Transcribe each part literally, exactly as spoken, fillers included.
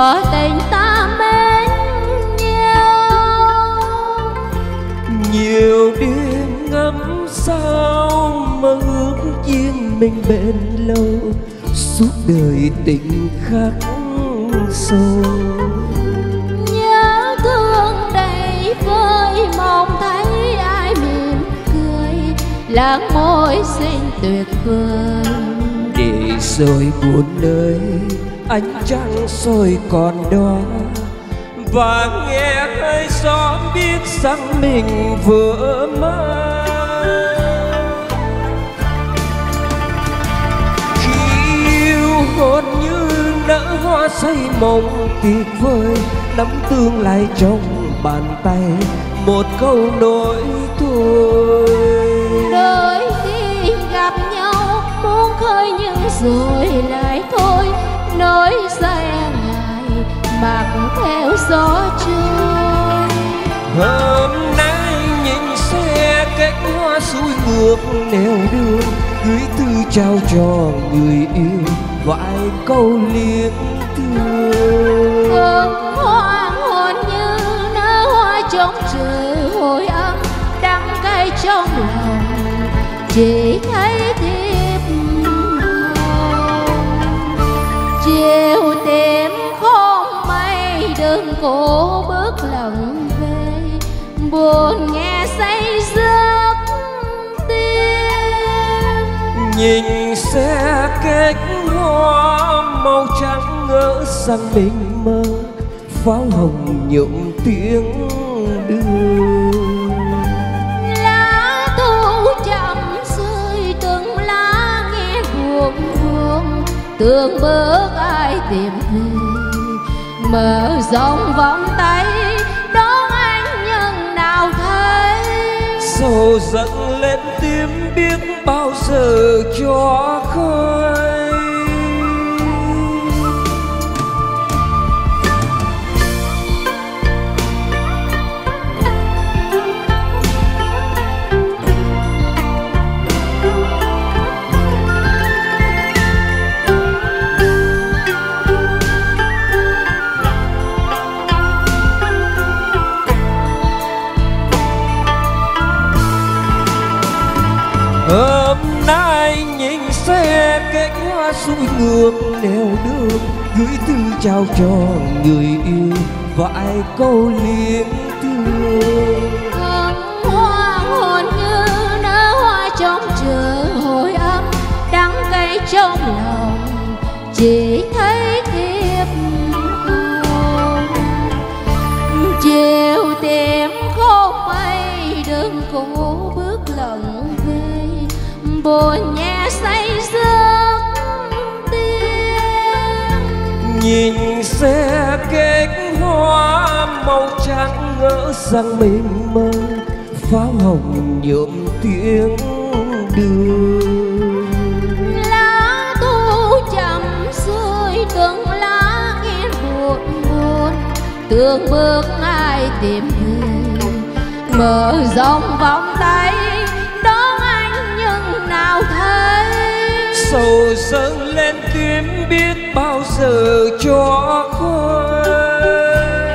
tỏ tình ta mến nhau. Nhiều đêm ngắm sao mơ ước duyên mình bền lâu, suốt đời tình khắc sâu. Nhớ thương đầy vơi mong thấy ai mỉm cười, láng môi xinh tuyệt vời. Để rồi buồn nơi ánh trăng soi còn đó, và nghe hơi gió biết rằng mình vừa mơ. Khi yêu hôn như nở hoa say mộng tuyệt vời, nắm tương lai trong bàn tay, một câu nói thôi. Đôi khi gặp nhau muốn khơi nhưng rồi lại thôi, nỗi say ngại mặc theo gió trôi. Hôm nay nhìn xe cánh hoa xuôi ngược nẻo đường, gửi thư trao cho người yêu vài câu liếc thương. Cơn hoang hồn như nở hoa trong trời hồi âm, đắng cay trong lòng chỉ thấy thiệp hồng. Chiều tìm không mây đường cổ bước lòng về, buồn nghe say giấc tim. Nhìn xe cánh hoa màu trắng ngỡ rằng mình mơ, pháo hồng nhuộm tiếng đường. Lá thu chậm rơi từng lá nghe buồn buồn, tưởng bước ai tìm về, mở rộng vòng tay đón anh nhưng nào thấy. Sầu dâng lên tim biết bao giờ cho khơi. Hôm nay nhìn xe cánh hoa xuôi ngược nẻo đường, gửi thư trao cho người yêu vài câu liếc thương. Cơn hoang hồn như nở hoa trong trời hồi âm, đắng cay trong lòng chỉ thấy thiệp hồng. Chiều tìm không mây đường cổ bước lòng về, buồn nhẹ say giấc tim. Nhìn xe cánh hoa màu trắng ngỡ rằng mình mơ, pháo hồng nhuộm tiếng đường. Lá thu chậm rơi từng lá nghe buồn buồn, tưởng bước ai tìm về, mở rộng vòng tay đón anh nhưng nào thấy. Sầu dâng lên tim biết bao giờ cho khơi.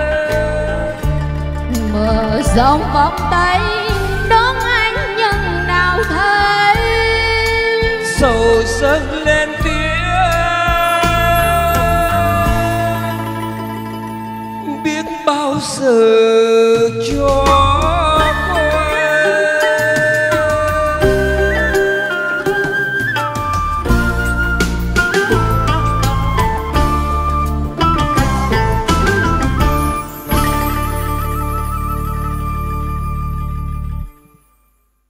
Mở rộng vòng tay đón anh nhưng nào thấy. Sầu dâng lên tim biết bao giờ